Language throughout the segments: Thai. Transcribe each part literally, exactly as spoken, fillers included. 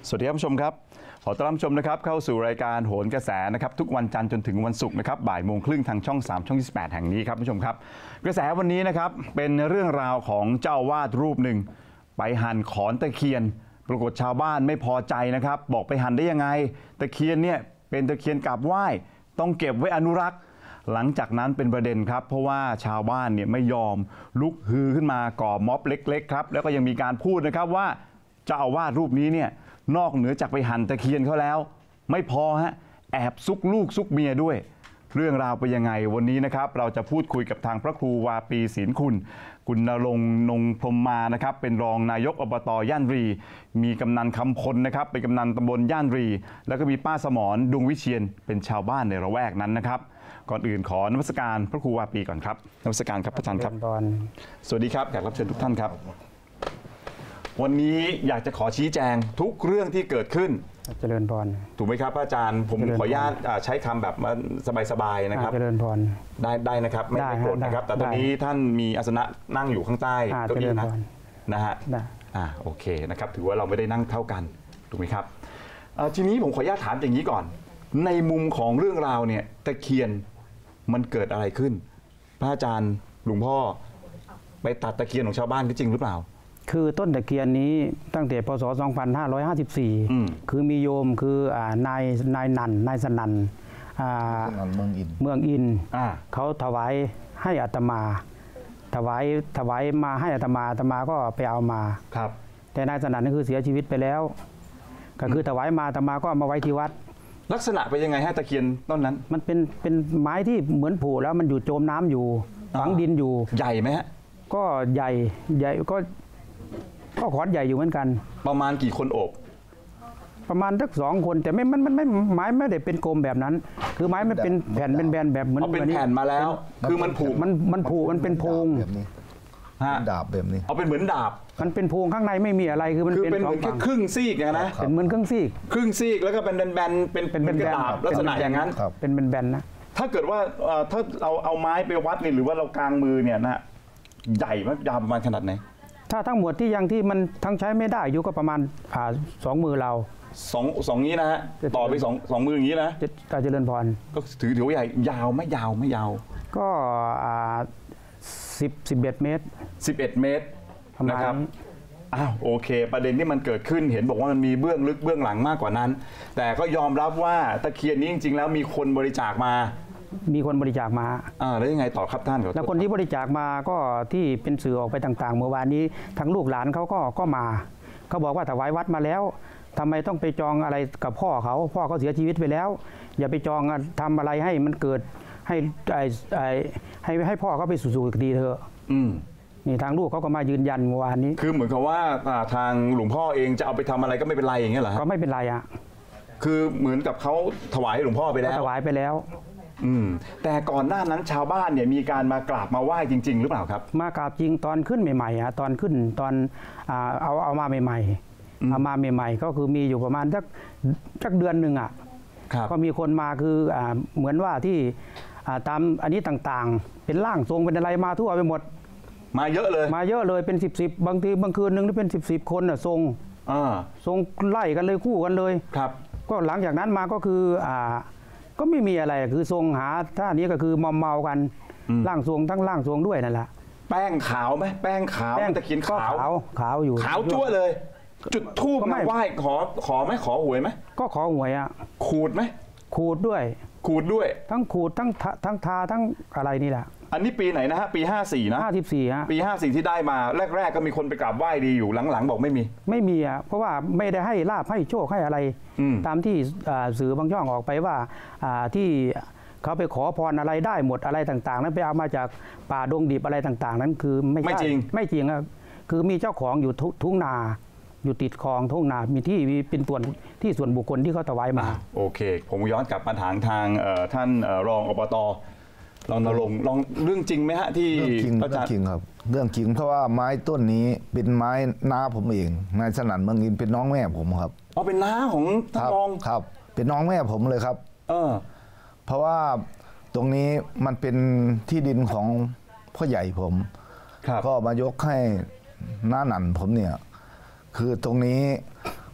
สวัสดีครับผู้ชมครับขอต้อนรับผู้ชมนะครับเข้าสู่รายการโหนกระแสนะครับทุกวันจันทร์จนถึงวันศุกร์นะครับบ่ายโมงครึ่งทางช่องสามช่องยี่สิบแปดแห่งนี้ครับผู้ชมครับกระแสวันนี้นะครับเป็นเรื่องราวของเจ้าอาวาสรูปหนึ่งไปหั่นขอนตะเคียนปรากฏชาวบ้านไม่พอใจนะครับบอกไปหั่นได้ยังไงตะเคียนเนี่ยเป็นตะเคียนกราบไหว้ต้องเก็บไว้อนุรักษ์หลังจากนั้นเป็นประเด็นครับเพราะว่าชาวบ้านเนี่ยไม่ยอมลุกฮือขึ้นมาก่อม็อบเล็กๆครับแล้วก็ยังมีการพูดนะครับว่าเจ้าอาวาสรูปนี้เนี่ยนอกเหนือจากไปหั่นตะเคียนเขาแล้วไม่พอฮะแอบซุกลูกซุกเมียด้วยเรื่องราวเป็นยังไงวันนี้นะครับเราจะพูดคุยกับทางพระครูวาปีศีลคุณคุณณรงค์นงพรหมมานะครับเป็นรองนายกอบต.ย่านรีมีกำนันคำพลนะครับเป็นกำนันตำบลย่านรีแล้วก็มีป้าสมรดวงวิเชียนเป็นชาวบ้านในระแวกนั้นนะครับก่อนอื่นขอนมัสการพระครูวาปีก่อนครับนมัสการครับอาจารย์ครับสวัสดีครับอยากรับเชิญทุกท่านครับวันนี้อยากจะขอชี้แจงทุกเรื่องที่เกิดขึ้นเจริญพรถูกไหมครับอาจารย์ผมขออนุญาตใช้คำแบบสบายๆนะครับเจริญพรได้ได้นะครับไม่ไม่โกรธนะครับแต่ตอนนี้ท่านมีอาสนะนั่งอยู่ข้างใต้เก้าอี้นะนะฮะอ่าโอเคนะครับถือว่าเราไม่ได้นั่งเท่ากันถูกไหมครับทีนี้ผมขออนุญาตถามอย่างนี้ก่อนในมุมของเรื่องราวเนี่ยตะเคียนมันเกิดอะไรขึ้นพระอาจารย์หลวงพ่อไปตัดตะเคียนของชาวบ้านจริงหรือเปล่าคือต้นตะเคียนนี้ตั้งแต่พศสองพันห้าร้อยห้าสิบสี่คือมีโยมคืออ่านายนายนันนายสนันอ่าเมืองอินเมืองอินเขาถวายให้อาตมาถวายถวายมาให้อาตมาอาตมาก็ไปเอามาครับแต่นายสนันนี่คือเสียชีวิตไปแล้วก็คือถวายมาอาตมาก็เอามาไว้ที่วัดลักษณะเป็นยังไงฮะตะเคียนต้นนั้นมันเป็นเป็นไม้ที่เหมือนผูแล้วมันอยู่โจมน้ำอยู่ฝังดินอยู่ใหญ่ไหมฮะก็ใหญ่ใหญ่ก็ก็ขอนใหญ่อยู่เหมือนกันประมาณกี่คนโอบประมาณสักสองคนแต่ไม่มันมันไม่ไม้ไม่ได้เป็นกลมแบบนั้นคือไม้มันเป็นแผ่นเป็นแบนแบบเหมือนเป็นแผ่นมาแล้วคือมันผูกมันมันผูกมันเป็นโพรงดาบแบบนี้เอาเป็นเหมือนดาบมันเป็นโพรงข้างในไม่มีอะไรคือมันเป็นแค่ครึ่งซีกนะเป็นเหมือนครึ่งซีกครึ่งซีกแล้วก็เป็นแบนๆเป็นเป็นกระดาบลักษณะอย่างนั้นเป็นแบนๆนะถ้าเกิดว่าถ้าเราเอาไม้ไปวัดนี่หรือว่าเรากางมือเนี่ยนะใหญ่ไหมยาวประมาณขนาดไหนถ้าทั้งหมดที่ยังที่มันทั้งใช้ไม่ได้อยู่ก็ประมาณอ่าสองมือเราสองสองนี้นะฮะต่อไปสองสองมืออย่างนี้นะจะเจริญพรก็ถือถือว่าใหญ่ยาวไม่ยาวไม่ยาวก็อ่าสิบสิบเอ็ดเมตรสิบเอ็ดเมตรนะครับอ้าวโอเคประเด็นที่มันเกิดขึ้นเห็นบอกว่ามันมีเบื้องลึกเบื้องหลังมากกว่านั้นแต่ก็ยอมรับว่าตะเคียนนี้จริงๆแล้วมีคนบริจาคมามีคนบริจาคมาอ่าแล้วยังไงต่อครับท่านแล้วคนที่บริจาคมาก็ที่เป็นสื่อออกไปต่างๆเมื่อวานนี้ทั้งลูกหลานเขาก็ก็มาเขาบอกว่าถวายวัดมาแล้วทำไมต้องไปจองอะไรกับพ่อเขาพ่อเขาเสียชีวิตไปแล้วอย่าไปจองทำอะไรให้มันเกิดให้ไอ้ให้ให้พ่อเขาไปสู่สุคติเถอะอืมนี่ทางลูกเขาก็มายืนยันเมื่อวานนี้คือเหมือนกับว่าทางหลวงพ่อเองจะเอาไปทำอะไรก็ไม่เป็นไรอย่างเงี้ยเหรอก็ไม่เป็นไรอ่ะคือเหมือนกับเขาถวายให้หลวงพ่อไปแล้วถวายไปแล้วอืมแต่ก่อนหน้านั้นชาวบ้านเนี่ยมีการมากราบมาไหว้จริงๆหรือเปล่าครับมากราบจริงตอนขึ้นใหม่ๆอ่ะตอนขึ้นตอนอ่าเอาเอามาใหม่ๆเอามาใหม่ๆก็คือมีอยู่ประมาณสักสักเดือนหนึ่งอ่ะก็มีคนมาคืออ่าเหมือนว่าที่อ่าตามอันนี้ต่างๆเป็นร่างทรงเป็นอะไรมาทั่วไปหมดมาเยอะเลยมาเยอะเลยเป็นสิบสิบบางทีบางคืนหนึ่งนี่เป็นสิบสิบคนอ่ะทรงอ่าทรงไล่กันเลยคู่กันเลยครับก็หลังจากนั้นมาก็คืออ่าก็ไม่มีอะไรคือทรงหาท่านี้ก็คือมอมเมากันร่างทรงทั้งร่างทรงด้วยนั่นแหละแป้งขาวไหมแป้งขาวตะเคียนขาวขาวขาวอยู่ขาวจั่วเลย จุดธูปมาไหว้ขอขอไหมขอหวยไหมก็ขอหวยอ่ะขูดไหมขูดด้วยขูดด้วยทั้งขูดทั้งทั้งทาทั้งอะไรนี่แหละอันนี้ปีไหนนะฮะปีห้าสี่นะห้าสิบสี่ฮะปีห้าสี่ที่ได้มาแรกๆก็มีคนไปกราบไหว้ดีอยู่หลังๆบอกไม่มีไม่มีอ่ะเพราะว่าไม่ได้ให้ลาภให้โชคให้อะไรตามที่สื่อบางช่องออกไปว่าที่เขาไปขอพรอะไรได้หมดอะไรต่างๆนั้นไปเอามาจากป่าดงดิบอะไรต่างๆนั้นคือไม่ไม่จริงไม่จริงอ่ะคือมีเจ้าของอยู่ทุ่งนาอยู่ติดคลองทุ่งนามีที่เป็นส่วนที่ส่วนบุคคลที่เขาถวายมาโอเคผมย้อนกลับมาถามทางท่านรองอบต.ลองนรงค์ลองเรื่องจริงไหมฮะที่เรื่องจริงเรื่องจริงครับเรื่องจริงเพราะว่าไม้ต้นนี้เป็นไม้น้าผมเองนายสนั่นเมืองอินเป็นน้องแม่ผมครับอ๋อเป็นน้าของท่านรองครับเป็นน้องแม่ผมเลยครับเออเพราะว่าตรงนี้มันเป็นที่ดินของพ่อใหญ่ผมก็มายกให้น้าหนันผมเนี่ยคือตรงนี้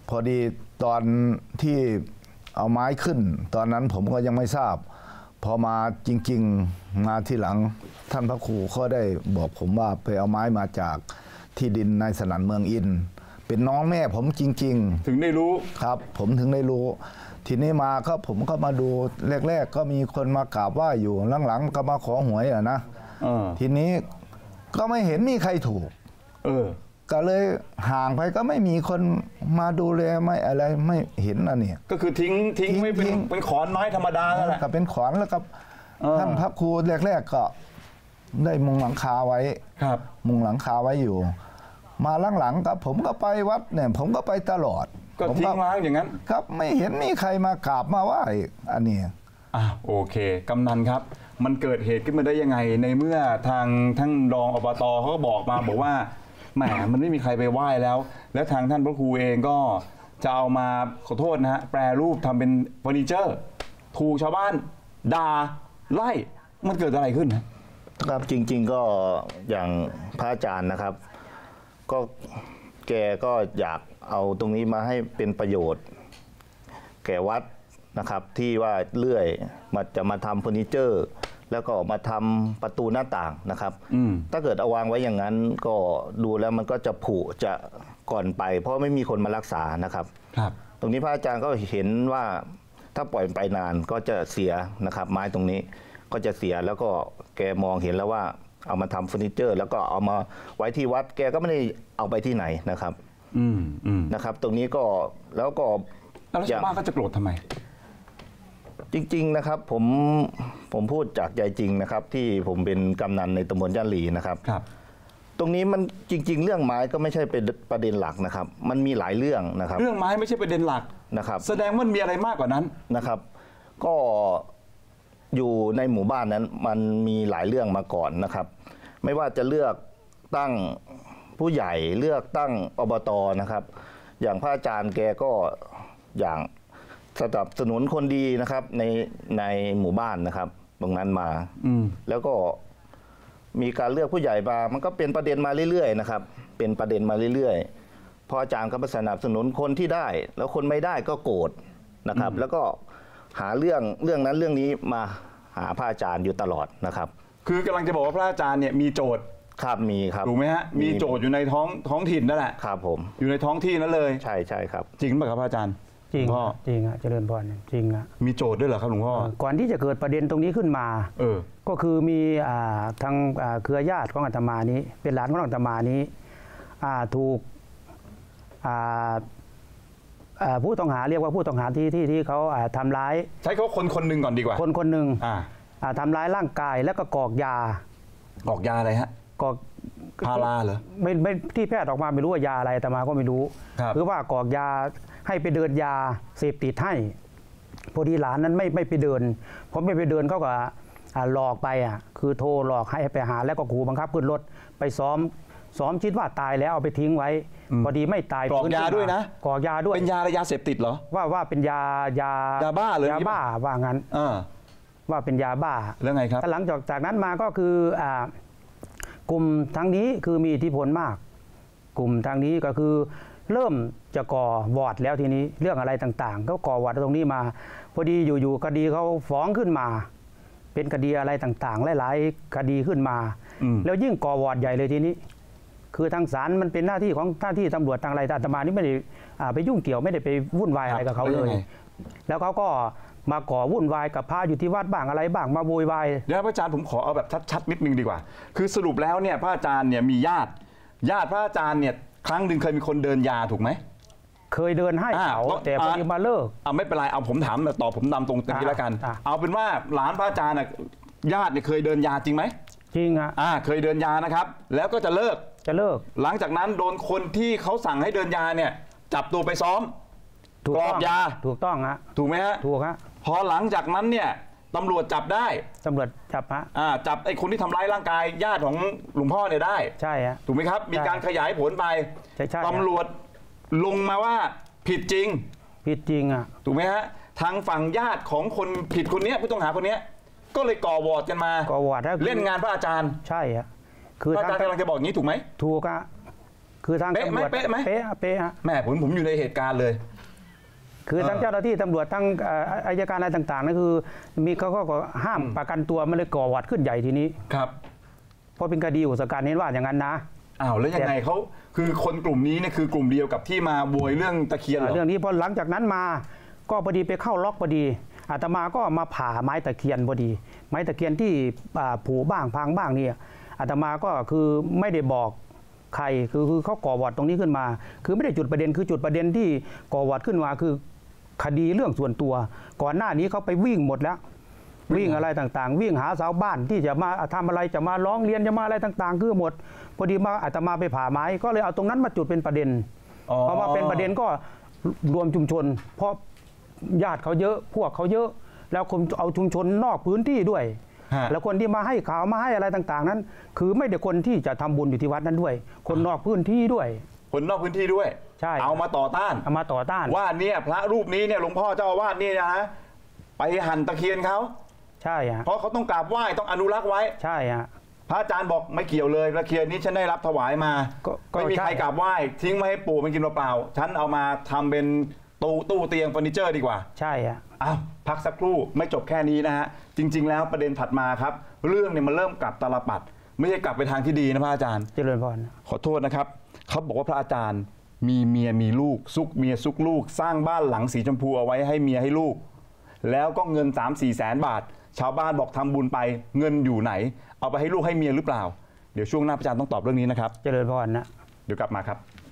พอดีตอนที่เอาไม้ขึ้น ตอนนั้นผมก็ยังไม่ทราบพอมาจริงๆมาที่หลังท่านพระครูก็ได้บอกผมว่าไปเอาไม้มาจากที่ดินนายสนั่นเมืองอินเป็นน้องแม่ผมจริงๆถึงได้รู้ครับผมถึงได้รู้ทีนี้มาก็ผมก็มาดูแรกๆก็มีคนมากราบไหว้อยู่หลังๆก็มาขอหวยอ่ะนะทีนี้ก็ไม่เห็นมีใครถูกเออก็เลยห่างไปก็ไม่มีคนมาดูแลไม่อะไรไม่เห็นนะเนี่ยก็คือทิ้งทิ้งไม่เป็นเป็นขอนไม้ธรรมดาแหละก็เป็นขอนแล้วก็ท่านพระครูแรกๆก็ได้มุงหลังคาไว้ครับมุงหลังคาไว้อยู่มาหลังๆกับผมก็ไปวัดเนี่ยผมก็ไปตลอดก็ทิ้งร้างอย่างนั้นครับไม่เห็นมีใครมากราบมาไหว้อันนี้อ่ะโอเคกำนันครับมันเกิดเหตุขึ้นมาได้ยังไงในเมื่อทางทั้งรองอบตเขาก็บอกมาบอกว่าแหมมันไม่มีใครไปไหว้แล้วแล้วทางท่านพระครูเองก็จะเอามาขอโทษนะฮะแปรรูปทำเป็นเฟอร์นิเจอร์ถูกชาวบ้านด่าไล่มันเกิดอะไรขึ้นครับจริงๆก็อย่างพระอาจารย์นะครับก็แกก็อยากเอาตรงนี้มาให้เป็นประโยชน์แก่วัดนะครับที่ว่าเลื่อยมาจะมาทำเฟอร์นิเจอร์แล้วก็มาทำประตูหน้าต่างนะครับถ้าเกิดเอาวางไว้อย่างนั้นก็ดูแล้วมันก็จะผุจะก่อนไปเพราะไม่มีคนมารักษานะครับครับตรงนี้พระอาจารย์ก็เห็นว่าถ้าปล่อยไปนานก็จะเสียนะครับไม้ตรงนี้ก็จะเสียแล้วก็แกมองเห็นแล้วว่าเอามาทำเฟอร์นิเจอร์แล้วก็เอามาไว้ที่วัดแกก็ไม่ได้เอาไปที่ไหนนะครับอืมอืมนะครับตรงนี้ก็แล้วก็แล้วชาวบ้านก็จะโกรธทำไมจริงๆนะครับผมผมพูดจากใจจริงนะครับที่ผมเป็นกำนันในตำบลย่านหลีนะครับครับตรงนี้มันจริงๆเรื่องไม้ก็ไม่ใช่เป็นประเด็นหลักนะครับมันมีหลายเรื่องนะครับเรื่องไม้ไม่ใช่ประเด็นหลักนะครับแสดงว่ามันมีอะไรมากกว่านั้นนะครับก็อยู่ในหมู่บ้านนั้นมันมีหลายเรื่องมาก่อนนะครับไม่ว่าจะเลือกตั้งผู้ใหญ่เลือกตั้งอบต.นะครับอย่างพระอาจารย์แกก็อย่างสนับสนุนคนดีนะครับในในหมู่บ้านนะครับตรงนั้นมาแล้วก็มีการเลือกผู้ใหญ่มามันก็เป็นประเด็นมาเรื่อยๆนะครับเป็นประเด็นมาเรื่อยๆพออาจารย์ก็สนับสนุนคนที่ได้แล้วคนไม่ได้ก็โกรธนะครับแล้วก็หาเรื่องเรื่องนั้นเรื่องนี้มาหาพระอาจารย์อยู่ตลอดนะครับคือกำลังจะบอกว่าพระอาจารย์เนี่ยมีโจทย์ครับมีครับถูกไหมฮะมีโจทย์อยู่ในท้องท้องถิ่นนั่นแหละครับผมอยู่ในท้องที่นั้นเลยใช่ใช่ครับจริงไหมครับพระอาจารย์จริงจริงอ่ะเจริญพรจริงอ่ะมีโจทย์ด้วยเหรอครับหลวงพ่อก่อนที่จะเกิดประเด็นตรงนี้ขึ้นมาเออก็คือมีอ่าทางเครือญาติของอาตมานี้เป็นหลานของอาตมานี้อ่าถูกอ่าผู้ต้องหาเรียกว่าผู้ต้องหาที่ที่ที่เขาทำร้ายใช้เขาคนคนหนึ่งก่อนดีกว่าคนคนหนึ่งอ่าทำร้ายร่างกายแล้วก็กรอกยกรอกยาอะไรฮะกรอกพาราเหรอไม่ไม่ที่แพทย์ออกมาไม่รู้ว่ายาอะไรแต่มาก็ไม่รู้คือว่ากรอกยาให้ไปเดินยาเสพติดให้พอดีหลานนั้นไม่ไม่ไปเดินผมไม่ไปเดินเขาก็หลอกไปอ่ะคือโทรหลอกให้ไปหาแล้วก็ขู่บังคับขึ้นรถไปซ้อมซ้อมคิดว่าตายแล้วเอาไปทิ้งไว้พอดีไม่ตายกรอกยาด้วยนะกรอกยาด้วยเป็นยาอะไรยาเสพติดเหรอว่าว่าเป็นยายายาบ้าเลยยาบ้าว่างั้นว่าเป็นยาบ้าแล้วไงครับหลังจากจากนั้นมาก็คืออ่ากลุ่มทางนี้คือมีอิทธิพลมากกลุ่มทางนี้ก็คือเริ่มจะก่อวอร์ดแล้วทีนี้เรื่องอะไรต่างๆก็ก่อวอร์ดตรงนี้มาพอดีอยู่ๆคดีเขาฟ้องขึ้นมาเป็นคดีอะไรต่างๆหลายๆคดีขึ้นมาแล้วยิ่งก่อวอร์ดใหญ่เลยทีนี้คือทางศาลมันเป็นหน้าที่ของหน้าที่ตำรวจทางอะไรอาตมานี่ไม่ได้ไปยุ่งเกี่ยวไม่ได้ไปวุ่นวายอะไรกับเขาเลยแล้วเขาก็มาก่อวุ่นวายกับพระอยู่ที่วัดบ้างอะไรบ้างมาโวยวายเดี๋ยวพระอาจารย์ผมขอเอาแบบชัดๆนิดนึงดีกว่าคือสรุปแล้วเนี่ยพระอาจารย์เนี่ยมีญาติญาติพระอาจารย์เนี่ยครั้งหนึ่งเคยมีคนเดินยาถูกไหมเคยเดินให้เขาแต่พอดีมาเลิกอ่าไม่เป็นไรเอาผมถามตอบผมนำตรงนี้แล้วกันเอาเป็นว่าหลานพระอาจารย์ญาติเนี่ยเคยเดินยาจริงไหมจริงอ่ะอ่าเคยเดินยานะครับแล้วก็จะเลิกจะเลิกหลังจากนั้นโดนคนที่เขาสั่งให้เดินยาเนี่ยจับตัวไปซ้อมกรอกยาถูกต้องฮะถูกไหมฮะถูกฮะพอหลังจากนั้นเนี่ยตำรวจจับได้ตำรวจจับฮะอ่าจับไอ้คนที่ทำร้ายร่างกายญาติของหลวงพ่อเนี่ยได้ใช่ฮะถูกไหมครับมีการขยายผลไปตำรวจลงมาว่าผิดจริงผิดจริงอ่ะถูกไหมฮะทางฝั่งญาติของคนผิดคนนี้ผู้ต้องหาคนนี้ก็เลยก่อวอร์ดกันมาก่อวอร์ดเล่นงานพระอาจารย์ใช่ฮะคือพระอาจารย์กำลังจะบอกอย่างนี้ถูกไหมถูกอ่ะคือทางเป๊ะตำไหมรวจเป๊ะไหมเป๊ะเป๊ะฮะแม่ผมผมอยู่ในเหตุการณ์เลยคือทั้งเออเจ้าหน้าที่ตำรวจทั้งเอ่ออัยการอะไรต่างๆนั่นคือมีเขาก็ห้ามประกันตัวมันเลยก่อหวัดขึ้นใหญ่ทีนี้ครับเพราะเป็นคดีอุกชะกันเน้นว่าอย่างนั้นนะอ้าวแล้วยังไงเขาคือคนกลุ่มนี้เนี่ยคือกลุ่มเดียวกับที่มาบวยเรื่องตะเคียนเหรอเรื่องนี้พอหลังจากนั้นมาก็พอดีไปเข้าล็อกพอดีอาตมาก็มาผ่าไม้ตะเคียนพอดี ไม้ตะเคียนที่อ่าผุบ้างพังบ้างเนี่ยอาตมาก็คือไม่ได้บอกใครคือคือเขาก่อวอดตรงนี้ขึ้นมา คือไม่ได้จุดประเด็นคือจุดประเด็นที่ก่อวอดขึ้นมาคือคดีเรื่องส่วนตัว ก่อนหน้านี้เขาไปวิ่งหมดแล้ว วิ่งอะไรต่างๆ วิ่งหาสาวบ้านที่จะมาทำอะไรจะมาร้องเรียนจะมาอะไรต่างๆ คือหมดพอดีมาอาตมาไปผ่าไม้ก็เลยเอาตรงนั้นมาจุดเป็นประเด็นอ๋อพอมาเป็นประเด็นก็รวมชุมชน เพราะญาติเขาเยอะพวกเขาเยอะ แล้วคนเอาชุมชนนอกพื้นที่ด้วยฮะแล้วคนที่มาให้ข่าวมาให้อะไรต่างๆ นั้น คือไม่ได้คนที่จะทำบุญอยู่ที่วัดนั้นด้วย คนนอกพื้นที่ด้วยคนนอกพื้นที่ด้วยใช่เอามาต่อต้านเอามาต่อต้านว่าเนี่ยพระรูปนี้เนี่ยหลวงพ่อเจ้าอาวาสนี่นะฮะไปหั่นตะเคียนเขาใช่ฮะเพราะเขาต้องกราบไหว้ต้องอนุรักษ์ไว้ใช่ฮะพระอาจารย์บอกไม่เกี่ยวเลยตะเคียนนี้ฉันได้รับถวายมาก็ก็ไม่มีใช่ใครกราบไหว้ทิ้งไว้ให้ปู่มันกินเปล่าๆฉันเอามาทำเป็นตู้ตู้เตียงเฟอร์นิเจอร์ดีกว่าใช่ฮะอ้าวพักสักครู่ไม่จบแค่นี้นะฮะจริง ๆ แล้วประเด็นถัดมาครับ เรื่องเนี่ยมันเริ่มกลับตาลปัดไม่ใช่กลับไปทางที่ดีนะพระอาจารย์เจริญพรขอโทษนะครับเขาบอกว่าพระอาจารย์มีเมียมีลูกซุกเมียซุกลูก สร้างบ้านหลังสีชมพูเอาไว้ให้เมียให้ลูก แล้วก็เงิน สามสี่ แสนบาท ชาวบ้านบอกทำบุญไปเงินอยู่ไหน เอาไปให้ลูกให้เมียหรือเปล่าเดี๋ยวช่วงหน้าพระอาจารย์ต้องตอบเรื่องนี้นะครับเจริญพรนะเดี๋ยวกลับมาครับ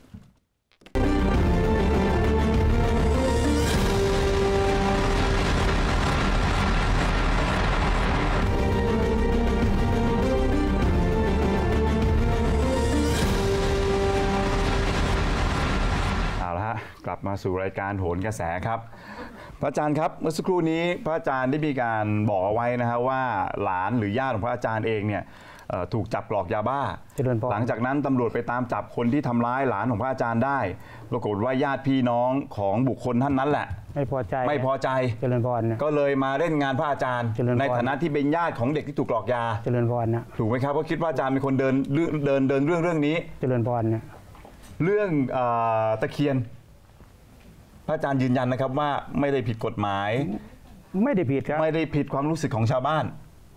เอาละฮะกลับมาสู่รายการโหนกระแสครับ พระอาจารย์ครับเมื่อสักครู่นี้พระอาจารย์ได้มีการบอกเอาไว้นะฮะว่าหลานหรือญาติของพระอาจารย์เองเนี่ยเอ่อถูกจับกรอกยาบ้าเจริญพรหลังจากนั้นตำรวจไปตามจับคนที่ทำร้ายหลานของพระอาจารย์ได้ปรากฏว่าญาติพี่น้องของบุคคลท่านนั้นแหละไม่พอใจไม่พอใจเจริญพรนะก็เลยมาเล่นงานพระอาจารย์เจริญพรในฐานะที่เป็นญาติของเด็กที่ถูกกรอกยาเจริญพรนะถูกไหมครับเพราะคิดว่าอาจารย์เป็นคนเดินเรื่องเดินเดินเรื่องเรื่องนี้เจริญพรนะเรื่องเออตะเคียน พระอาจารย์ยืนยันนะครับว่าไม่ได้ผิดกฎหมายไม่ได้ผิดครับไม่ได้ผิดความรู้สึกของชาวบ้าน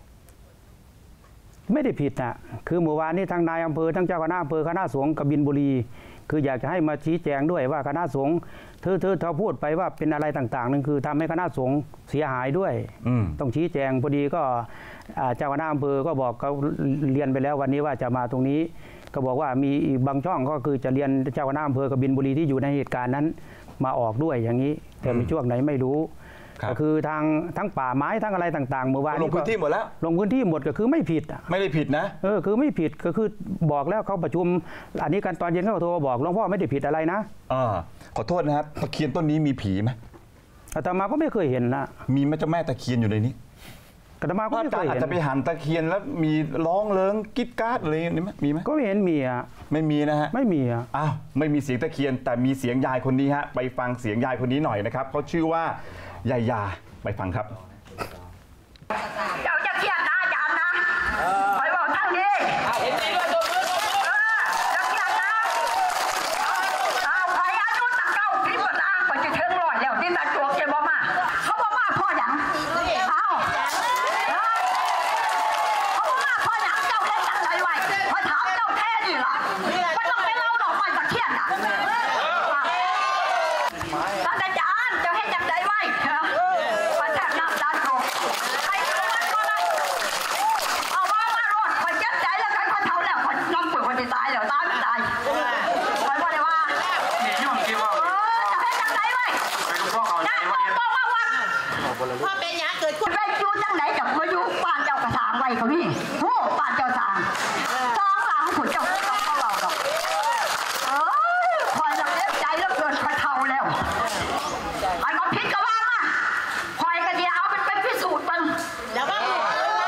ไม่ได้ผิดนะคือเมื่อวานนี้ทางนายอำเภอทั้งเจ้าคณะอำเภอคณะสงฆ์กบินบุรี คืออยากจะให้มาชี้แจงด้วยว่าคณะสงฆ์เธอเธอเธอพูดไปว่าเป็นอะไรต่างๆนึงคือทำให้คณะสงฆ์เสียหายด้วยอืมต้องชี้แจงพอดีก็อ่าเจ้าคณะอำเภอก็บอกเขาเรียนไปแล้ววันนี้ว่าจะมาตรงนี้ ก็บอกว่ามีอีกบางช่องก็คือจะเรียนเจ้าคณะอำเภอกบินบุรีที่อยู่ในเหตุการณ์นั้นมาออกด้วยอย่างนี้ แต่มีช่วงไหนไม่รู้ครับก็คือทางทั้งป่าไม้ทั้งอะไรต่างๆเมื่อวานลงพื้นที่หมดแล้วลงพื้นที่หมดก็คือไม่ผิดอะไม่ได้ผิดนะเออคือไม่ผิดก็คือบอกแล้วเขาประชุม อันนี้กันตอนเย็นเขาโทรมาบอกหลวงพ่อไม่ได้ผิดอะไรนะอ่าขอโทษนะครับตะเคียนต้นนี้มีผีไหมอาตมาก็ไม่เคยเห็นนะมีแม่เจ้าแม่ตะเคียนอยู่ในนี้อาตมาพก็ระไม่อาจาเครยย์อาจเห็นจะไปหันตะเคียนแล้วมีร้องเลิงกิ๊ดก๊าดอะไรอย่างนี้ไหมมีไหมก็ไม่เห็นมีอะไม่มีนะฮะไม่มีอะอ้าวไม่มีเสียงตะเคียนแต่มีเสียงยายคนนี้ฮะไปฟังเสียงยายคนนี้หน่อยนะครับเขาชื่อว่ายายาไปฟังครับเจ้าจะเครียดนะอาจารย์นะคอยบอกทางนี้เห็นดีด้วยตัวมือตัวมือจะเครียดนะเอาไปอายุตั้งเก้าสิบนะไปจะถึงร้อยแล้วที่ตาจวกเจ็บบ่มาเขาบอกมาพ่อหยังเอาเขาบอกมาพ่อหยังเจ้าเล่นจังไรไว้พอถามเจ้าแท้นี่ล่ะไม่ต้องไปเล่าดอกไม้ตะเคียนน่ะท่านอาจารย์เจ้าเห็นจังไรไว้มาแทบน้ำตาตกใครรู้มันก็ได้เอาว่ามาโลดคนเจ็บใจแล้วกันคนเท่าแล้วคนน้ำปุ๋ยคนที่ตายแล้วตายไม่ตายคอยว่าได้ว่านี่ยุ่งกี่ว่าเออจะให้จังไหนไว้ไปดูพ่อเขาใจนั่งว่าบอกว่าว่าพ่อเป็นหยังเกิดคุณไปอยู่จังไหนกับมาอยู่บ้านเจ้ากระถางไว้เขาพี่โอ้บ้านเจ้าสางสองหลังขุนเจ้าเขาเราดอกเออคอยจะเจ็บใจแล้วเกินคอยเท่าแล้วไอ้มาพิษก็ว่ามาคอยกันเดียวเอาเป็นไปพิสูจน์มึงแล้วว่าหนู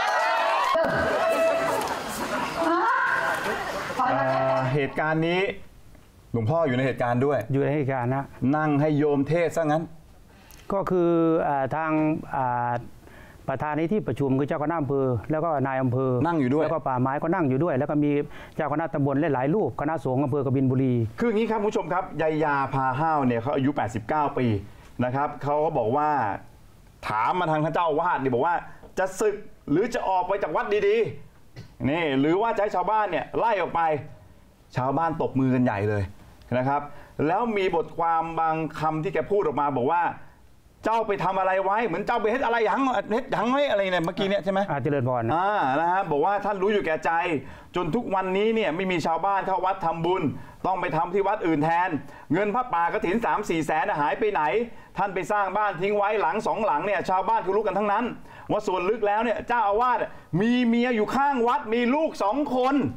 เอ่อเหตุการณ์นี้หลวงพ่ออยู่ในเหตุการณ์ด้วยอยู่ในเหตุการณ์นะนั่งให้โยมเทศซะงั้นก็คืออ่าทางอ่าประธานในที่ประชุมคือเจ้าคณะอำเภอแล้วก็นายอำเภอนั่งอยู่ด้วยแล้วก็ป่าไม้ก็นั่งอยู่ด้วย แล้วก็มีเจ้าคณะตำบลหลายๆรูปคณะสงฆ์อำเภอกบินบุรีคืออย่างนี้ครับคุณผู้ชมครับยายยาพาห้าวเนี่ยเขาอายุแปดสิบเก้าปีนะครับเขาก็บอกว่าถามมาทางท่านเจ้าอาวาสเนี่ยบอกว่าจะศึกหรือจะออกไปจากวัดดีๆนี่หรือว่าจะให้ชาวบ้านเนี่ยไล่ออกไปชาวบ้านตบมือกันใหญ่เลยนะครับแล้วมีบทความบางคำที่แกพูดออกมาบอกว่าเจ้าไปทำอะไรไว้เหมือนเจ้าไปเฮ็ดอะไรยังเฮ็ดยังไว้อะไรเนี่ยเมื่อกี้เนี่ยใช่ไหมอาเจริญพรอ่านะฮะบอกว่าท่านรู้อยู่แก่ใจจนทุกวันนี้เนี่ยไม่มีชาวบ้านเข้าวัดทำบุญต้องไปทำที่วัดอื่นแทนเงินพระป่ากฐินสามสี่แสนหายไปไหนท่านไปสร้างบ้านทิ้งไว้หลังสองหลังเนี่ยชาวบ้านเขารู้กันทั้งนั้นว่าส่วนลึกแล้วเนี่ยเจ้าอาวาสมีเมียอยู่ข้างวัดมีลูกสองคน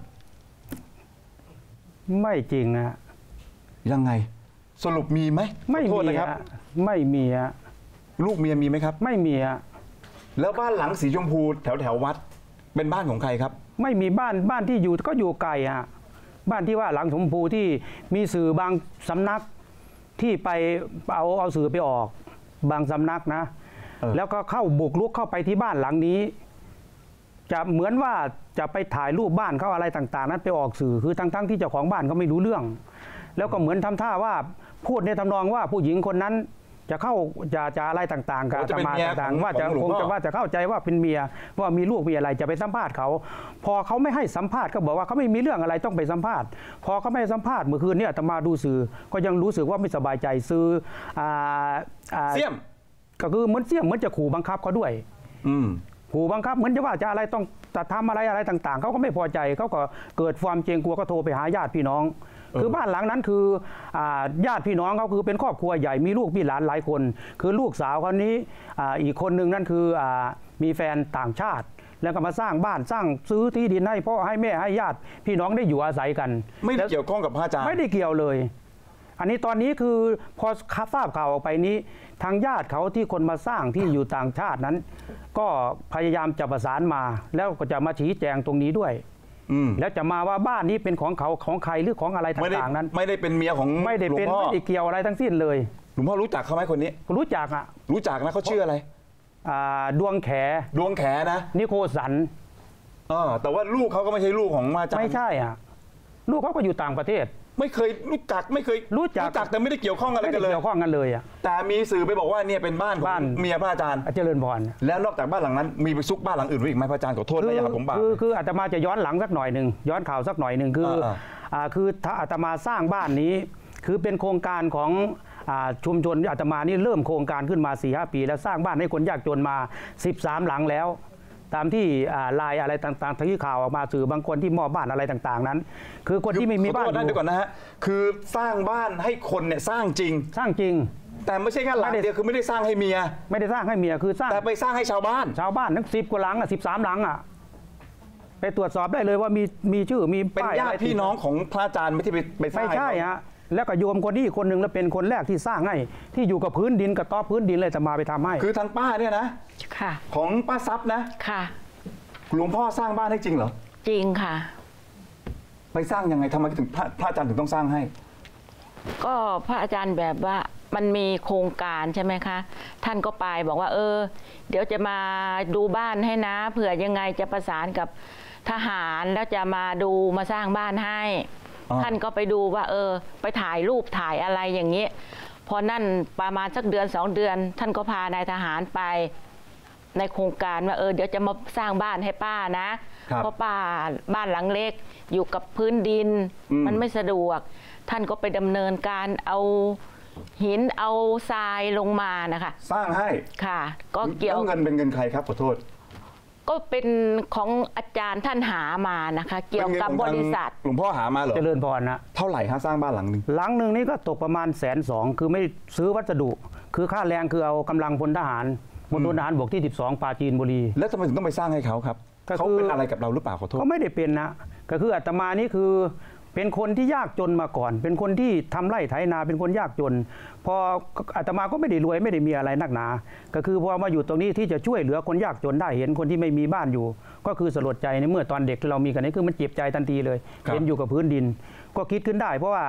ไม่จริงนะยังไงสรุปมีไหมไม่ขอโทมีษนะครับฮะไม่มีฮะลูกเมียมีไหมครับไม่มีฮะแล้วบ้านหลังสีชมพูแถวแถววัดเป็นบ้านของใครครับไม่มีบ้านบ้านที่อยู่ก็อยู่ไกลฮะบ้านที่ว่าหลังชมพูที่มีสื่อบางสำนักที่ไปเอาเอาสื่อไปออกบางสำนักนะเออแล้วก็เข้าบุกรุกเข้าไปที่บ้านหลังนี้ จะเหมือนว่าจะไปถ่ายรูปบ้านเขาอะไรต่างๆ นั้นไปออกสื่อคือทั้งๆทที่เจ้าของบ้านเขาไม่รู้เรื่อง แล้วก็เหมือนทำท่าว่าพูดในทำนองว่าผู้หญิงคนนั้นจะเข้าจะจะอะไรต่างๆกับอาตมาต่างๆว่าจะคงจะว่าจะเข้าใจว่าเป็นเมียว่ามีลูกมีอะไรจะไปสัมภาษณ์เขา พอเขาไม่ให้สัมภาษณ์ก็บอกว่าเขาไม่มีเรื่องอะไรต้องไปสัมภาษณ์ พอเขาไม่ให้สัมภาษณ์เมื่อคืนเนี่ยอาตมาดูสื่อก็ยังรู้สึกว่าไม่สบายใจซื้ออ่าอ่าเสี่ยมก็คือเหมือนเสี่ยมเหมือนจะขู่บังคับเขาด้วยอืมขู่บังคับเหมือนจะว่าจะอะไรต้องจะทำอะไรอะไรต่างๆเขาก็ไม่พอใจเขาก็เกิดความเกรงกลัวก็โทรไปหาญาติพี่น้อง คือบ้านหลังนั้นคืออ่าญาติพี่น้องเขาคือเป็นครอบครัวใหญ่มีลูกมีหลานหลายคน คือลูกสาวคนนี้อ่าอีกคนหนึ่งนั่นคืออ่ามีแฟนต่างชาติ แล้วก็มาสร้างบ้านสร้างซื้อที่ดินให้พ่อให้แม่ให้ญาติพี่น้องได้อยู่อาศัยกันไม่ได้แล้วเกี่ยวข้องกับพระอาจารย์ไม่ได้เกี่ยวเลย อันนี้ตอนนี้คือพอทราบข่าวออกไปนี้ทางญาติเขาที่คนมาสร้างที่อยู่ต่างชาตินั้น ก็พยายามจะประสานมา แล้วก็จะมาชี้แจงตรงนี้ด้วยอืมแล้วจะมาว่าบ้านนี้เป็นของเขาของใครหรือของอะไรไม่ได้ต่างๆนั้นไม่ได้เป็นเมียของไม่ได้หลวเป็นงพ่อไม่ได้เกี่ยวอะไรทั้งสิ้นเลยหลวงพ่อรู้จักเขาไหมคนนี้รู้จักอ่ะรู้จักนะเขาชื่ออะไรอ่าดวงแขดวงแขนะนิโคสันเออแต่ว่าลูกเขาก็ไม่ใช่ลูกของอาจารย์ไม่ใช่อ่ะลูกเขาก็อยู่ต่างประเทศไม่เคยรู้จักไม่เคยรู้จักแต่ไม่ได้เกี่ยวข้องอะไรไม่กัได้นเลยเกี่ยวข้องกันเลยอ่ะแต่มีสื่อไปบอกว่าเนี่ยเป็นบ้านของบ้านเมียพระอาจารย์เจริญพรแล้วนอกจากบ้านหลังนั้น มีไปซุกบ้านหลังอื่นไว้อีกไหมพระอาจารย์ขอโทษคืนะอย่าหาผมบาปคือคืออาตมาจะย้อนหลังสักหน่อยหนึ่งย้อนข่าวสักหน่อยหนึ่งคืออ่าอ่าคือถ้าอาตมาสร้างบ้านนี้ คือเป็นโครงการของอ่าชุมชนอาตมานี่เริ่มโครงการขึ้นมา สี่ห้า ปี แล้วสร้างบ้านให้คนยากจนมาสิบสามหลังแล้ว ตามที่อ่าลายอะไรต่างๆที่ข่าวออกมาสื่อบางคนที่มอบบ้านอะไรต่างๆนั้น คือคนที่ไม่มีบ้านขอโทษนะอเดี๋ยวก่ยู่อนนะฮะคือสร้างบ้านให้คนเนี่ยสร้างจริงสร้างจริงแต่ไม่ใช่แค่หลังไม่ได้เดียวคือไม่ได้สร้างให้เมียไม่ได้สร้างให้เมียคือสร้างแต่ไปสร้างให้ชาวบ้านชาวบ้านทั้งสิบกว่าหลังอ่ะสิบสามหลังอ่ะไปตรวจสอบได้เลยว่ามีมีชื่อมีเป็นป้ายญาอะไรติพี่น้องของพระอาจารย์ไม่ที่ไปไปสร้าไม่งให้ใช่เขาฮะแล้วก็โยมคนนี้อีกคนหนึ่งแล้วเป็นคนแรกที่สร้างให้ที่อยู่กับพื้นดินกับต๊อบพื้นดินเลยจะมาไปทำให้คือทางป้าเนี่ยนะค่ะของป้าซับนะค่ะหลวงพ่อสร้างบ้านให้จริงเหรอจริงค่ะไปสร้างยังไงทำไมถึงพระพระอาจารย์ถึงต้องสร้างให้ก็พระอาจารย์แบบว่ามันมีโครงการใช่ไหมคะ ท่านก็ไปบอกว่า เออ เดี๋ยวจะมาดูบ้านให้นะเผื่อยังไงจะประสานกับทหารแล้วจะมาดูมาสร้างบ้านให้อ๋อท่านก็ไปดูว่า เออ ไปถ่ายรูปถ่ายอะไรอย่างนี้ พอนั่นประมาณสักเดือนสองเดือน ท่านก็พานายทหารไป ในโครงการว่าเออเดี๋ยวจะมาสร้างบ้านให้ป้านะครับเพราะป้าบ้านหลังเล็กอยู่กับพื้นดินอืมมันไม่สะดวก ท่านก็ไปดำเนินการเอาหินเอาทรายลงมานะคะสร้างให้ค่ะ ก็เกี่ยวแล้วเงินเป็นเงินใครครับขอโทษก็เป็นของอาจารย์ท่านหามานะคะ เกี่ยวกับบริษัทหลวงพ่อหามาเหรอเจริญพรนะเท่าไหร่ฮะสร้างบ้านหลังหนึ่งหลังหนึ่งนี่ก็ตกประมาณแสนสองคือไม่ซื้อวัสดุ คือค่าแรงคือเอากำลังพลทหารมณฑลทหารบกที่ สิบสอง ปราจีนบุรีแล้วทำไมถึงต้องไปสร้างให้เขาครับก็คือเขาเป็นอะไรกับเราหรือเปล่าขอโทษเขาไม่ได้เป็นนะก็คืออาตมานี่คือเป็นคนที่ยากจนมาก่อน เป็นคนที่ทำไร่ไถนาเป็นคนยากจน พออาตมาก็ไม่ได้รวยไม่ได้มีอะไรนักหนา ก็คือพอมาอยู่ตรงนี้ที่จะช่วยเหลือคนยากจนได้เห็นคนที่ไม่มีบ้านอยู่ ก็คือสลดใจในเมื่อตอนเด็กเรามีกันนี่คือมันเจ็บใจทันทีเลยครับเห็นอยู่กับพื้นดิน ก็คิดขึ้นได้ เพราะว่า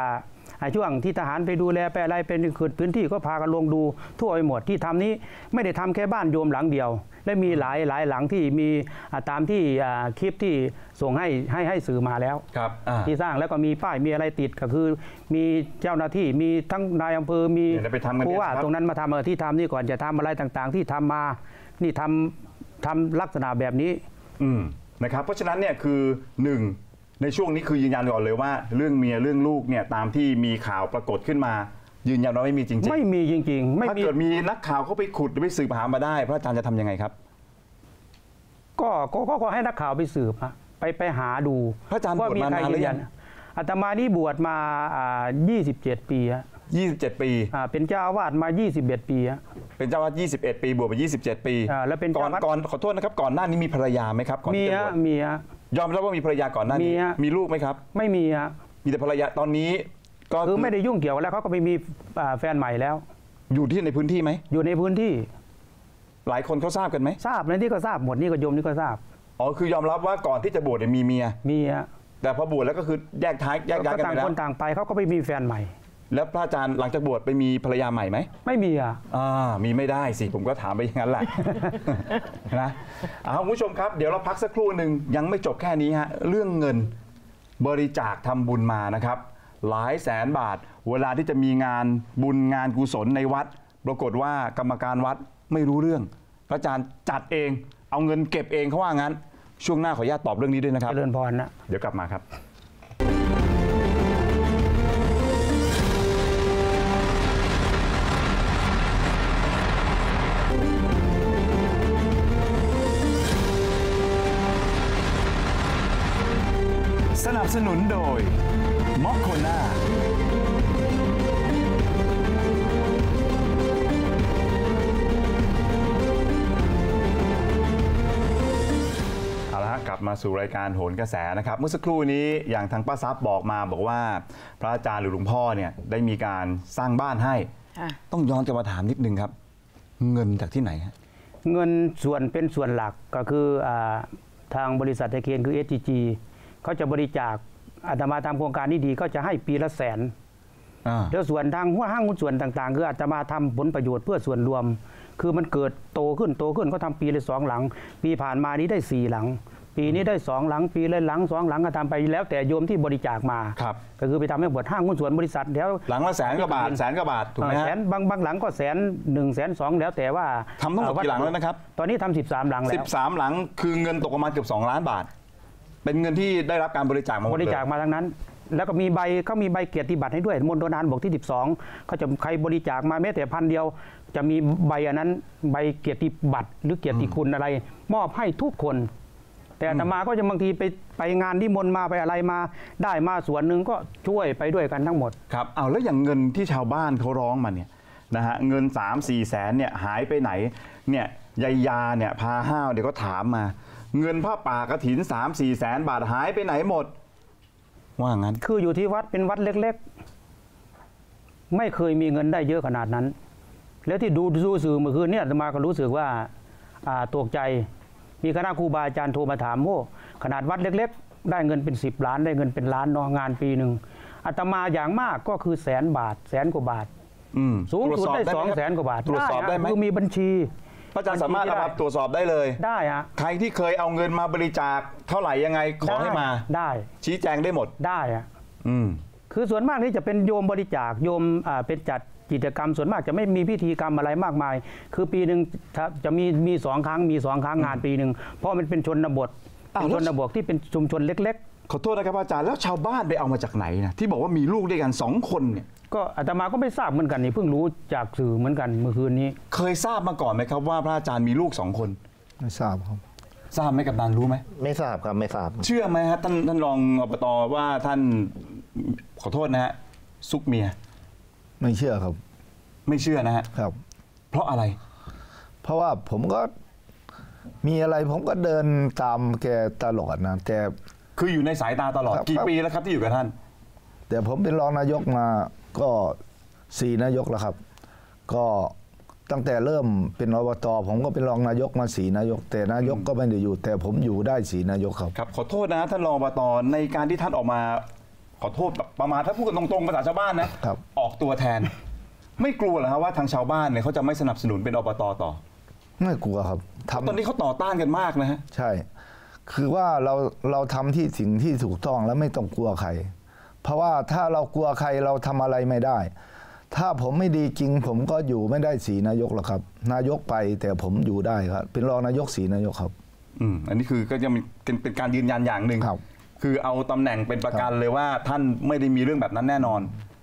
ช่วงที่ทหารไปดูแลไปอะไรเป็นขุดพื้นที่ก็พากันลงดูทั่วไปหมดที่ทำนี้ไม่ได้ทำแค่บ้านโยมหลังเดียวและมีหลายหลายหลังที่มีตามที่คลิปที่ส่งให้ให้ให้สื่อมาแล้วครับที่สร้างแล้วก็มีป้ายมีอะไรติดก็คือมีเจ้าหน้าที่มีทั้งนายอำเภอมีผู้ว่าตรงนั้นมาทำเออที่ทำนี่ก่อนจะทำอะไรต่างๆ ที่ทำมานี่ทำทำลักษณะแบบนี้อืมนะครับเพราะฉะนั้นเนี่ยคือหนึ่งในช่วงนี้คือยืนยันก่อนเลยว่าเรื่องเมียเรื่องลูกเนี่ยตามที่มีข่าวปรากฏขึ้นมายืนยันว่าไม่มีจริงๆไม่มีจริงๆไม่ถ้าเกิดมีนักข่าวเขาไปขุดหรือไปสืบหามาได้พระอาจารย์จะทำยังไงครับก็ก็ก็ให้นักข่าวไปสืบไปไปหาดูพระอาจารย์บวชมานานหรือยังอาตมานี่บวชมายี่สิบเจ็ดปีฮะยี่สิบเจ็ดปีเป็นเจ้าอาวาสมายี่สิบเอ็ดปีฮะเป็นเจ้าอาวาสยี่สิบเอ็ดปีบวชมายี่สิบเจ็ดปีแล้วเป็นก่อนก่อนขอโทษนะครับก่อนหน้านี้มีภรรยาไหมครับมีฮะมีฮะยอมรับว่ามีภรรยาก่อนหน้านี้มีลูกไหมครับไม่มีฮะมีแต่ภรรยาตอนนี้ก็คือไม่ได้ยุ่งเกี่ยวแล้วเขาก็ไปมีแฟนใหม่แล้วอยู่ที่ในพื้นที่ไหมอยู่ในพื้นที่หลายคนเขาทราบกันไหมทราบในที่ก็ทราบหมดนี่ก็โยมนี่ก็ทราบอ๋อคือยอมรับว่าก่อนที่จะบวชมีเมียมีฮะแต่พอบวชแล้วก็คือแยกท้ายแยกย้ายกันไปแล้วต่างคนต่างไปเขาก็ไปมีแฟนใหม่แล้วพระอาจารย์หลังจากบวชไปมีภรรยาใหม่ไหมไม่มีอ่ะอ่ามีไม่ได้สิผมก็ถามไปอย่างนั้นแหละนะเอาคุณผู้ชมครับเดี๋ยวเราพักสักครู่หนึ่งยังไม่จบแค่นี้ฮะเรื่องเงินบริจาคทำบุญมานะครับหลายแสนบาทเวลาที่จะมีงานบุญงานกุศลในวัดปรากฏว่ากรรมการวัดไม่รู้เรื่องพระอาจารย์จัดเองเอาเงินเก็บเองเขาว่างั้นช่วงหน้าขออนุญาตตอบเรื่องนี้ด้วยนะครับเจริญพรนะเดี๋ยวกลับมาครับสนับสนุนโดยมอคโคน่ากลับมาสู่รายการโหนกระแสนะครับเมื่อสักครู่นี้อย่างทางป้าซับบอกมาบอกว่าพระอาจารย์หรือหลวงพ่อเนี่ยได้มีการสร้างบ้านให้ต้องย้อนกลับมาถามนิดนึงครับเงินจากที่ไหนฮะเงินส่วนเป็นส่วนหลักก็คือทางบริษัทไทเคนคือ เอส จี จี เขาจะบริจาคอาตมาตามโครงการนี้ดีก็จะให้ปีละแสนแล้วส่วนทางหัวห้างหุ้นส่วนต่างๆคืออาตมาทำผลประโยชน์เพื่อส่วนรวมคือมันเกิดโตขึ้นโตขึ้นก็ทำปีละสองหลังปีผ่านมานี้ได้สี่หลังปีนี้ได้สองหลังปีละหลังสองหลังก็ทำไปแล้วแต่โยมที่บริจาคมาก็คือไปทำให้บวชห้างหุ้นส่วนบริษัทแล้วหลังละแสนกว่าบาทแสนกว่าบาทถูกไหมฮะแสนบางบางหลังก็แสนหนึ่งแสนสองแล้วแต่ว่าทำทั้งหมดกี่หลังแล้วนะครับตอนนี้ทำสิบสามหลังแล้วสิบสามหลังคือเงินตกประมาณเกือบสองล้านบาทเป็นเงินที่ได้รับการบริจาคมาบริจาคมาทั้งนั้นแล้วก็มีใบเขามีใบเกียรติบัตรให้ด้วยมณฑลทหารบกที่สิบสองเขาจะใครบริจาคมาแม้แต่พันเดียวจะมีใบอันนั้นใบเกียรติบัตรหรือเกียรติคุณอะไรมอบให้ทุกคนแต่อาตมาก็จะบางทีไปไปงานที่มนมาไปอะไรมาได้มาส่วนหนึ่งก็ช่วยไปด้วยกันทั้งหมดครับเอาแล้วอย่างเงินที่ชาวบ้านเขาร้องมาเนี่ยนะฮะเงิน สามสี่ แสนเนี่ยหายไปไหนเนี่ยยายยาเนี่ยพาห้าวเดี๋ยวก็ถามมาเงินผ้าป่ากฐิน สามสี่ แสนบาทหายไปไหนหมดว่างั้นคืออยู่ที่วัดเป็นวัดเล็กๆไม่เคยมีเงินได้เยอะขนาดนั้นแล้วที่ดูดูสื่อเมื่อคืนเนี่ยอาตมาก็รู้สึกว่าตกใจมีคณะครูบาอาจารย์โทรมาถามโอ้ขนาดวัดเล็กๆได้เงินเป็นสิบล้านได้เงินเป็นล้านเนาะงานปีหนึ่งอาตมาอย่างมากก็คือแสนบาทแสนกว่าบาทสูงสุดได้สองแสนกว่าบาทตรวจสอบได้ไหมคือมีบัญชีพระอาจารย์สามารถตรวจสอบได้เลยได้ฮะใครที่เคยเอาเงินมาบริจาคเท่าไหร่ยังไงขอให้มาได้ชี้แจงได้หมดได้ฮะอืมคือส่วนมากนี่จะเป็นโยมบริจาคโยมเป็นจัดกิจกรรมส่วนมากจะไม่มีพิธีกรรมอะไรมากมายคือปีหนึ่งจะมีมีสองครั้งมีสองครั้งงานปีหนึ่งเพราะมันเป็นชนบทเป็นชนบทที่เป็นชุมชนเล็กๆขอโทษนะครับอาจารย์แล้วชาวบ้านไปเอามาจากไหนนะที่บอกว่ามีลูกด้วยกันสองคนเนี่ยก็อาตมาก็ไม่ทราบเหมือนกันนี่เพิ่งรู้จากสื่อเหมือนกันเมื่อคืนนี้เคยทราบมาก่อนไหมครับว่าพระอาจารย์มีลูกสองคนไม่ทราบครับทราบไหมกับนันรู้ไหมไม่ทราบครับไม่ทราบเชื่อไหมฮะท่านท่านรองอบตว่าท่านขอโทษนะฮะซุกเมียไม่เชื่อครับไม่เชื่อนะฮะครับเพราะอะไรเพราะว่าผมก็มีอะไรผมก็เดินตามแกตลอดนะแต่คืออยู่ในสายตาตลอดกี่ปีแล้วครับที่อยู่กับท่านแต่ผมเป็นรองนายกมาก็สี่นายกแล้วครับก็ตั้งแต่เริ่มเป็นอบตผมก็เป็นรองนายกมาสี่นายกแต่นายกก็ไม่ได้อยู่แต่ผมอยู่ได้สี่นายกครับครับขอโทษนะท่านรองอบตในการที่ท่านออกมาขอโทษแบบประมาณถ้าพูดกันตรงๆภาษาชาวบ้านนะครับ ออกตัวแทน ไม่กลัวเหรอครับว่าทางชาวบ้านเนี่ยเขาจะไม่สนับสนุนเป็นอบตต่อไม่กลัวครับทำตอนนี้เขาต่อต้านกันมากนะฮะใช่ คือว่าเราเราทำที่สิ่งที่ถูกต้องแล้วไม่ต้องกลัวใคร เพราะว่าถ้าเรากลัวใครเราทำอะไรไม่ได้ ถ้าผมไม่ดีจริง ผมก็อยู่ไม่ได้สีนายกหรอกครับ นายกไปแต่ผมอยู่ได้ครับ เป็นรองนายกสีนายกครับอืมอันนี้คือก็จะมีเป็นเป็นการยืนยันอย่างหนึ่งครับคือเอาตำแหน่งเป็นประกันเลยว่าท่านไม่ได้มีเรื่องแบบนั้นแน่นอน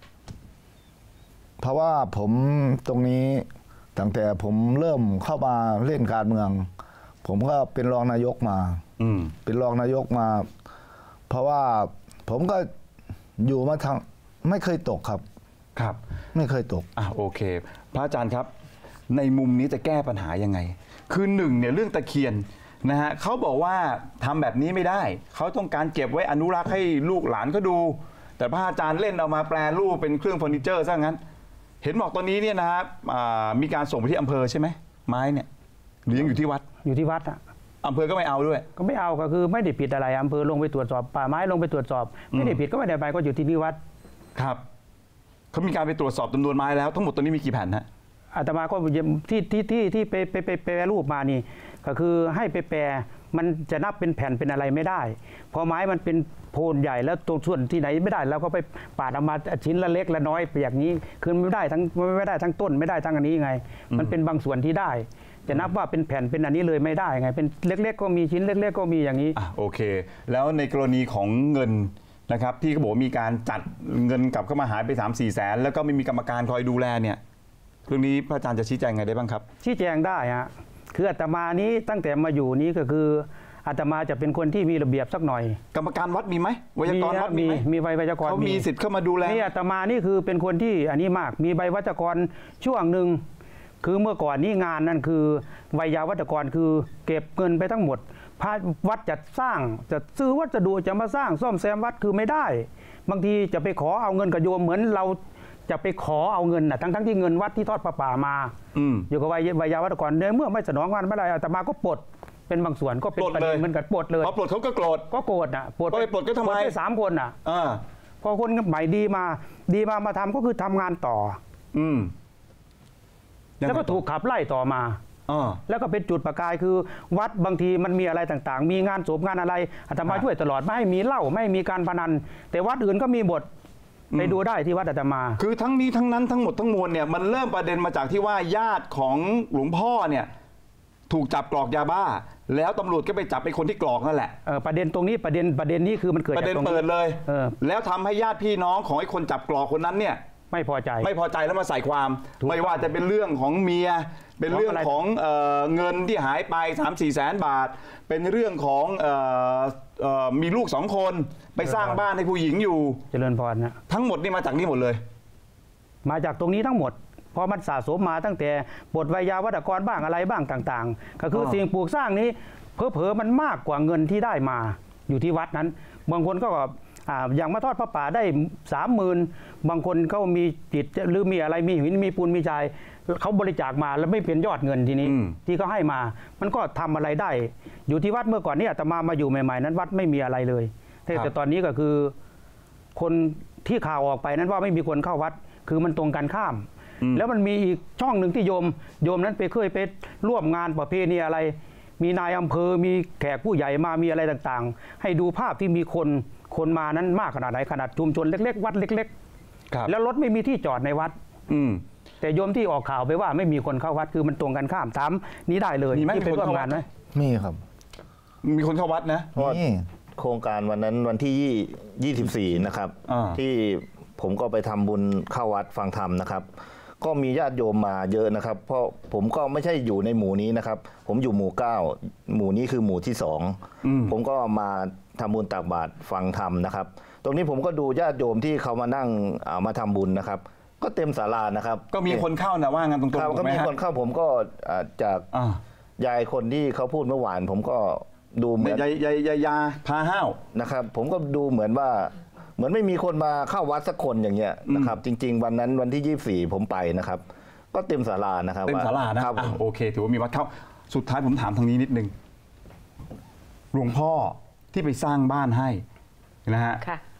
เพราะว่าผมตรงนี้ตั้งแต่ผมเริ่มเข้ามาเล่นการเมือง ผมก็เป็นรองนายกมาอืมเป็นรองนายกมา เพราะว่าผมก็อยู่มาทางไม่เคยตกครับครับไม่เคยตกอ่ะโอเค พระอาจารย์ครับ ในมุมนี้จะแก้ปัญหายังไง คือหนึ่งเนี่ยเรื่องตะเคียนนะฮะเขาบอกว่าทำแบบนี้ไม่ได้ เขาต้องการเก็บไว้อนุรักษ์ให้ลูกหลานเขาดู แต่พระอาจารย์เล่นเอามาแปลรูปเป็นเครื่องเฟอร์นิเจอร์ซะงั้น เห็นบอกตอนนี้เนี่ยนะครับอ่ามีการส่งไปที่อำเภอใช่ไหมไม้เนี่ยหรือยังอยู่ที่วัดอยู่ที่วัดอ่ะอำเภอก็ไม่เอาด้วยก็ไม่เอาก็คือไม่ได้ผิดอะไรอำเภอลงไปตรวจสอบป่าไม้ลงไปตรวจสอบ ไม่ได้ผิดก็ไม่ได้ไปก็อยู่ที่นี่วัดครับเขามีการไปตรวจสอบจำนวนไม้แล้วทั้งหมดตอนนี้มีกี่แผ่นฮะอาตมาก็ที่ที่ที่ที่ไปไปไปแปรรูปมานี่ก็คือให้ไปแปรมันจะนับเป็นแผ่นเป็นอะไรไม่ได้เพราะไม้มันเป็นโพนใหญ่แล้วตรงส่วนที่ไหนไม่ได้เราก็ไปปาดออกมาชิ้นละเล็กละน้อยอย่างนี้คือไม่ได้ทั้งไม่ได้ทั้งต้นไม่ได้ทั้งอันนี้ไง มันเป็นบางส่วนที่ได้จะนับว่าเป็นแผ่นเป็นอันนี้เลยไม่ได้ไงเป็นเล็กๆก็มีชิ้นเล็กๆก็มีอย่างนี้อ่ะโอเค แล้วในกรณีของเงินนะครับที่เขาบอกมีการจัดเงินกลับเข้ามาหายไป สามสี่ แสนแล้วก็ไม่มีกรรมการคอยดูแลเนี่ยเรื่องนี้พระอาจารย์จะชี้แจงไงได้บ้างครับชี้แจงได้ฮะคืออาตมานี้ตั้งแต่มาอยู่นี้ก็คืออาตมาจะเป็นคนที่มีระเบียบสักหน่อยกรรมการวัดมีไหมไวยากรณ์วัดมีมีไหมมีใบไวยากรณ์เขามีสิทธิ์เข้ามาดูแลนี่อาตมานี่คือเป็นคนที่อันนี้มากมีใบวัจกรช่วงหนึ่งคือเมื่อก่อนนี้งานนั่นคือไวยาวัจกรคือเก็บเงินไปทั้งหมดพระวัดจะสร้างจะซื้อวัสดุจะมาสร้างซ่อมแซมวัดคือไม่ได้ บางทีจะไปขอเอาเงินกับโยมเหมือนเราจะไปขอเอาเงินนะทั้งทั้งที่เงินวัดที่ทอดประป่ามาอืมอยู่กับวัยวัยาวัจกรเมื่อไม่สนองงานไม่ได้อาตมาก็ปลดเป็นบางส่วนก็เป็นปลดประเด็เลยนเหมือนกันปลดเลยพอปลดเขาก็โกรธก็โกรธอ่ะปลดก็ไปปลดก็ทำไมปลดไปสามคนอ่ะอ่าพอคนใหม่ดีมาดีมามาทำก็คือทำงานต่ออืมแล้วก็ถูกขับไล่ต่อมาอ่าแล้วก็เป็นจุดประกายคือวัดบางทีมันมีอะไรต่างๆ มีงานศพงานอะไรอาตมาครับช่วยตลอดไม่ให้มีเหล้าไม่ให้มีการพนัน แต่วัดอื่นก็มีบทไปดูได้ที่วัดอาตมาคือทั้งนี้ทั้งนั้นทั้งหมดทั้งมวลเนี่ยมันเริ่มประเด็นมาจากที่ว่าญาติของหลวงพ่อเนี่ยถูกจับกรอกยาบ้า แล้วตำรวจก็ไปจับไอ้คนที่กรอกนั่นแหละเออประเด็นตรงนี้ประเด็นประเด็นนี้คือมันเกิดประจากเด็นตรงเปิดเลยเออแล้วทำให้ญาติพี่น้องของไอ้คนจับกรอกคนนั้นเนี่ยไม่พอใจไม่พอใจแล้วมาใส่ความถูกไม่ว่าจะเป็นเรื่องของเมีย เป็นเรื่องของเอ่อเงินที่หายไป สามสี่แสนบาท เป็นเรื่องของเอ่อเอ่อมีลูกสองคนไปสร้างบ้านให้ผู้หญิงอยู่เจริญพรนะทั้งหมดนี่มาจากนี่หมดเลยมาจากตรงนี้ทั้งหมดพอมันสะสมมาตั้งแต่บทไวยาวัจกรบ้างอะไรบ้างต่างๆ ก็คือออสิ่งปลูกสร้างนี้เผลอๆมันมากกว่าเงินที่ได้มาอยู่ที่วัดนั้น บางคนก็อ่าอย่างมาทอดพระป่าได้สามหมื่นบางคนเขามีจิตหรือมีอะไรมีหินมีปูนมีชายเขาบริจาคมาแล้วไม่เป็นยอดเงินทีนี้อืมที่เขาให้มา มันก็ทำอะไรได้ อยู่ที่วัดเมื่อก่อนนี้อาตมามาอยู่ใหม่ๆนั้นวัดไม่มีอะไรเลยแต่แต่ตอนนี้ก็คือ คนที่ข่าวออกไปนั้นว่าไม่มีคนเข้าวัด คือมันตรงกันข้าม แล้วมันมีอีกช่องหนึ่งที่โยมโยมนั้นไปเคยไปร่วมงานประเพณีอะไร มีนายอำเภอมีแขกผู้ใหญ่มามีอะไรต่างๆ ให้ดูภาพที่มีคนคนมานั้นมากขนาดไหนขนาดชุมชนเล็ก ๆ วัดเล็กครับๆ แล้วรถไม่มีที่จอดในวัดอืมแต่โยมที่ออกข่าวไปว่าไม่มีคนเข้าวัดคือมันตรงกันข้ามถามนี้ได้เลยมีไหมที่ไปมีคนร่วมเข้าวัดงานไหมมีครับมีคนเข้าวัดนะเพราะว่านี่โครงการวันนั้นวันที่ยี่สิบสี่นะครับอ่าที่ผมก็ไปทำบุญเข้าวัดฟังธรรมนะครับ ก็มีญาติโยมมาเยอะนะครับ เพราะผมก็ไม่ใช่อยู่ในหมู่นี้นะครับ ผมอยู่หมู่เก้าหมู่นี้คือหมู่ที่สองอืมผมก็มาทำบุญตักบาตรฟังธรรมนะครับ ตรงนี้ผมก็ดูญาติโยมที่เขามานั่งอ่ามาทำบุญนะครับ ก็เต็มศาลานะครับก็มีคนเข้านะว่างันตรงครับๆถูก็กไหมมีฮะคนเข้าผมก็อ่าจากอ่ายายคนที่เขาพูดเมื่อวาน ผมก็ดูเหมือนยายยายยายยาพาห้าวนะครับผมก็ดูเหมือนว่าเหมือนไม่มีคนมาเข้าวัดสักคนอย่างเงี้ยนะครับ จริง ๆ วันนั้นวันที่ยี่สิบสี่ผมไปนะครับ ก็เต็มศาลานะครับเต็มศาลานะครับ อ่ะผมโอเค ถือว่ามีวัดเข้า สุดท้ายผมถามทางนี้นิดนึงหลวงพ่อที่ไปสร้างบ้านให้นะฮะค่ะช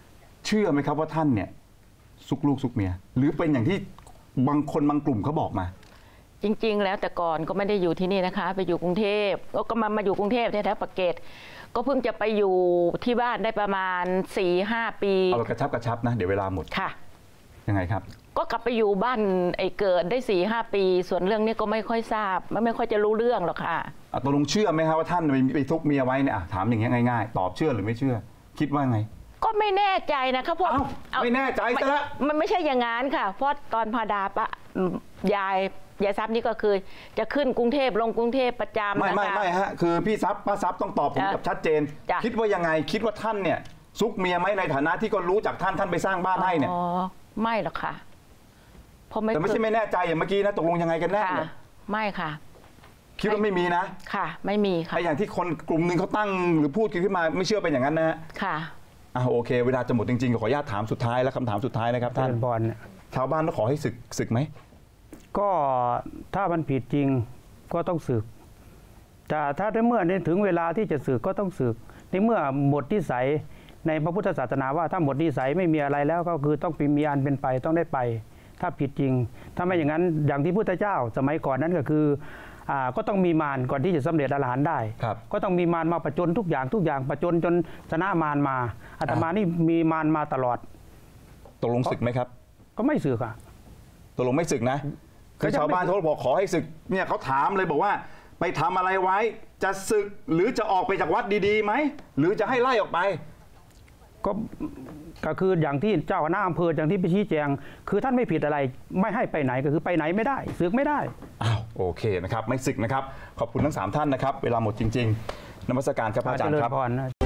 ชื่อไหมครับว่าท่านเนี่ยซุกลูกซุกเมียหรือเป็นอย่างที่บางคนบางกลุ่มเขาบอกมาจริงๆ แล้วแต่ก่อนก็ไม่ได้อยู่ที่นี่นะคะ ไปอยู่กรุงเทพก็มามาอยู่กรุงเทพแถวๆปากเกร็ดก็เพิ่งจะไปอยู่ที่บ้านได้ประมาณ สี่ห้า ปีเอากระชับกระชับนะเดี๋ยวเวลาหมดค่ะยังไงครับก็กลับไปอยู่บ้านไอ้เกิดได้ สี่ห้า ปี ส่วนเรื่องนี้ก็ไม่ค่อยทราบไม่ไม่ค่อยจะรู้เรื่องหรอกค่ะอ่ะตกลงเชื่อไหมครับว่าท่านไปซุกเมียไว้เนี่ยอ่ะถามอย่างเงี้ยง่ายๆตอบเชื่อหรือไม่เชื่อ คิดว่าไงก็ไม่แน่ใจนะครับเพราะเอ้าเอาไม่แน่ใจซะละมันไม่ใช่อย่างนั้นค่ะ เพราะตอนพาดาปะยายยายทรัพย์นี่ก็คือจะขึ้นกรุงเทพลงกรุงเทพประจำไม่นะคะไม่ไม่ฮะคือพี่ทรัพย์ป้าทรัพย์ต้องตอบผมจ้ะแบบชัดเจนจ้ะคิดว่ายังไงคิดว่าท่านเนี่ยซุกเมียไหมในฐานะที่ก็รู้จากท่านท่านไปสร้างบ้านให้เนี่ยอ๋อไม่หรอกค่ะเพราะไม่แต่ไม่ใช่ไม่แน่ใจอย่างเมื่อกี้นะตกลงยังไงกันแน่ค่ะเนี่ยไม่ค่ะคิดว่าไม่มีนะค่ะ ไม่มีค่ะไอ้อย่างที่คนกลุ่มหนึ่งเขาตั้งหรือพูดกันขึ้นมาไม่เชื่อเป็นอย่างนั้นนะฮะค่ะอ่ะโอเค เวลาจะหมดจริงๆขออนุญาตถามสุดท้ายแล้วคำถามสุดท้ายนะครับท่านเป็นบอลเนี่ยชาวบ้านต้องขอให้ศึกศึกไหมก็ถ้ามันผิดจริงก็ต้องสึกแต่ถ้าในเมื่อถึงเวลาที่จะสึกก็ต้องสึกในเมื่อหมดนิสัยในพระพุทธศาสนาว่าถ้าหมดนิสัยไม่มีอะไรแล้วก็คือต้องมีอันเป็นไปต้องได้ไป ถ้าผิดจริง ถ้าไม่อย่างนั้นอย่างที่พุทธเจ้าสมัยก่อนนั้นก็คืออ่าก็ต้องมีมารก่อนที่จะสำเร็จอรหันต์ได้ครับก็ต้องมีมารมาประจนทุกอย่างทุกอย่างประจนจนชนะมารมาอาตมานี่มีมารมาตลอดตกลงศึกไหมครับก็ไม่สึกอ่ะตกลงไม่ศึกนะคือก็ยังไม่ชาวบ้านเขาบอกขอให้ศึกเนี่ยเขาถามเลยบอกว่าไปทำอะไรไว้จะศึกหรือจะออกไปจากวัดดีๆไหมหรือจะให้ไล่ออกไปก็ก็คืออย่างที่เจ้าคณะอำเภออย่างที่ไปชี้แจงคือท่านไม่ผิดอะไรไม่ให้ไปไหนก็คือไปไหนไม่ได้สึกไม่ได้อ้าวโอเคนะครับไม่ศึกนะครับขอบคุณทั้งสามท่านนะครับเวลาหมดจริง ๆนมัสการครับพระอาจารย์ครับเจริญพรนะ